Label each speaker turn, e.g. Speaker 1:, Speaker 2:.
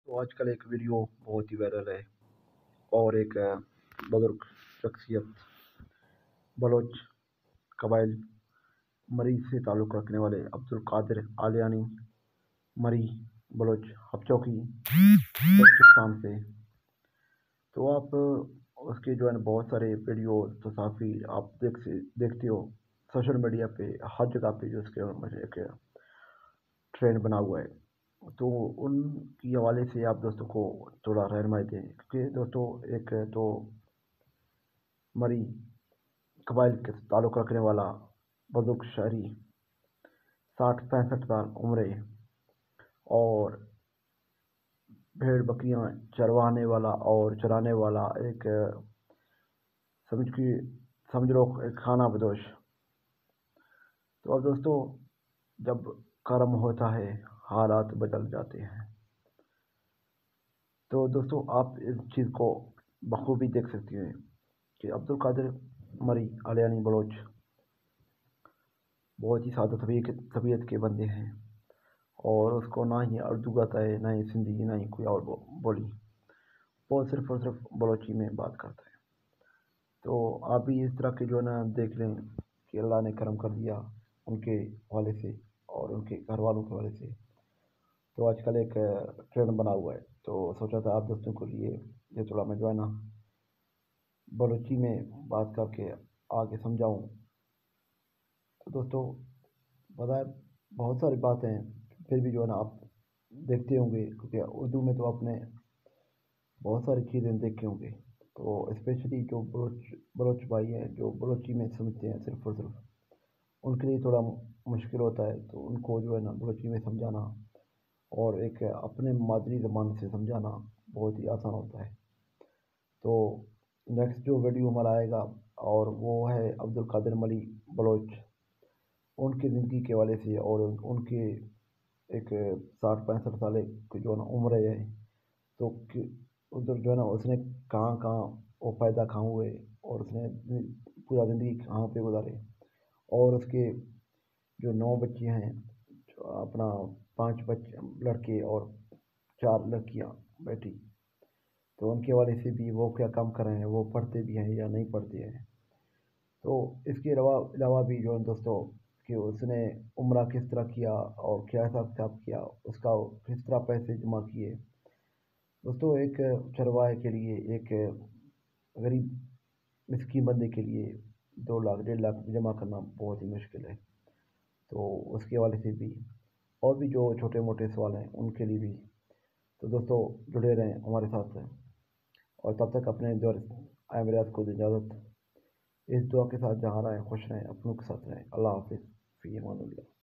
Speaker 1: तो आजकल एक वीडियो बहुत ही वायरल है और एक बुजुर्ग शख्सियत बलोच कबाइल मरी से ताल्लुक़ रखने वाले अब्दुल कादिर आलियानी मरी बलोच हपचौकी बलूचिस्तान से। तो आप उसके जो है ना बहुत सारे वीडियो तो काफ़ी आप देखते हो सोशल मीडिया पे हर जगह पे जो उसके मुझे एक ट्रेंड बना हुआ है। तो उनकी हवाले से आप दोस्तों को थोड़ा रहनुमाई दें, क्योंकि दोस्तों एक तो मरी कबाइल के ताल्लुक़ रखने वाला बुजुर्ग शहरी 60-65 साल उम्र है और भेड़ बकरियां चरवाने वाला और चराने वाला एक समझ लो एक खाना बदोश। तो अब दोस्तों जब कर्म होता है हालात बदल जाते हैं। तो दोस्तों आप इस चीज़ को बखूबी देख सकते हैं कि अब्दुल कादिर मरी आलियानी बलोच बहुत ही सादा तबीयत के बंदे हैं और उसको ना ही उर्दू आता है, ना ही सिंधी, ना ही कोई और बोली, वो सिर्फ और सिर्फ बलोची में बात करता है। तो आप भी इस तरह के जो है ना देख लें कि अल्लाह ने करम कर दिया उनके हवाले से और उनके घर वालों के हवाले से। तो आजकल एक ट्रेंड बना हुआ है, तो सोचा था आप दोस्तों के लिए ये थोड़ा मैं जो है ना बलोची में बात करके आगे समझाऊँ। तो दोस्तों पता है बहुत सारी बातें हैं, फिर भी जो है ना आप देखते होंगे, क्योंकि उर्दू में तो आपने बहुत सारी चीज़ें देखे होंगे। तो स्पेशली जो बलोच भाई हैं जो बलोची में समझते हैं सिर्फ और सिर्फ, उनके लिए थोड़ा मुश्किल होता है। तो उनको जो है ना बलोची में समझाना और एक अपने मादरी ज़बान से समझाना बहुत ही आसान होता है। तो नेक्स्ट जो वीडियो हमारा आएगा और वो है अब्दुल कादिर मरी बलोच, उनकी ज़िंदगी के हवाले से और उनके एक 60-65 साल की जो है ना उम्र है। तो उधर जो है ना उसने कहाँ कहाँ वो पैदा कहाँ हुए और उसने पूरा ज़िंदगी कहाँ पे गुजारे, और उसके जो 9 बच्चे हैं, जो अपना 5 बच्चे लड़के और 4 लड़कियाँ बेटी, तो उनके हवाले से भी वो क्या काम कर रहे हैं, वो पढ़ते भी हैं या नहीं पढ़ते हैं। तो इसके अलावा भी जो है दोस्तों कि उसने उम्रा किस तरह किया और क्या हिसाब किताब किया, उसका किस तरह पैसे जमा किए। दोस्तों एक चरवाहे के लिए, एक गरीब मिस्कीन बंदे के लिए 2 लाख 1.5 लाख जमा करना बहुत ही मुश्किल है। तो उसके हवाले से भी और भी जो छोटे मोटे सवाल हैं उनके लिए भी। तो दोस्तों जुड़े रहें हमारे साथ और तब तक अपने जो आयमरात को इजाज़त, इस दुआ के साथ जहाँ रहें खुश रहें, अपनों के साथ रहें। अल्लाह हाफिज़, फ़ी अमानिल्लाह।